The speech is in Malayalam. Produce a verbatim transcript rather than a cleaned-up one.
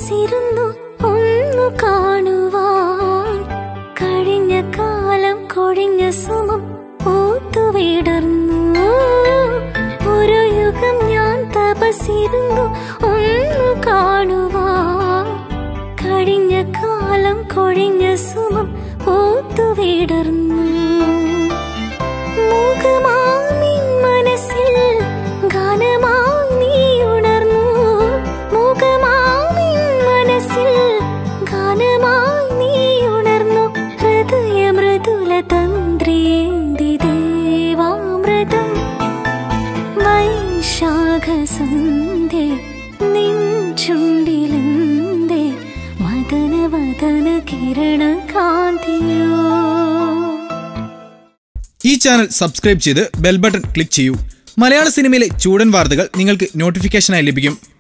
തപസിരുന്നു ഒന്നു കാണുവാൻ. കഴിഞ്ഞ കാലം കൊഴിഞ്ഞ സുമം പൂത്തുവിടർന്നു. ഒരു യുഗം ഞാൻ തപസിരുന്നു ഒന്നു കാണുവാൻ. കഴിഞ്ഞ കാലം കൊഴിഞ്ഞ സുമം പൂത്തുവിടർന്നു. മുഖമാമിൻ മനസ്സിൽ ഗാനമായി നീ ഉണർന്നു. മുഖമാമിൻ മനസ്സിൽ ഗാനമായി നീ ഉണർന്നു. ഹൃദയ മൃദുല തന്ത്രിയേന്തി ദേവാമൃതം. വൈശാഖ സന്ധ്യ നിൻ ചുണ്ടിലെന്തേ മദന വദന കിരണ കാന്തിയോ. ഈ ചാനൽ സബ്സ്ക്രൈബ് ചെയ്ത് ബെൽ ബട്ടൺ ക്ലിക്ക് ചെയ്യൂ. മലയാള സിനിമയിലെ ചൂടൻ വാർത്തകൾ നിങ്ങൾക്ക് നോട്ടിഫിക്കേഷനായി ലഭിക്കും.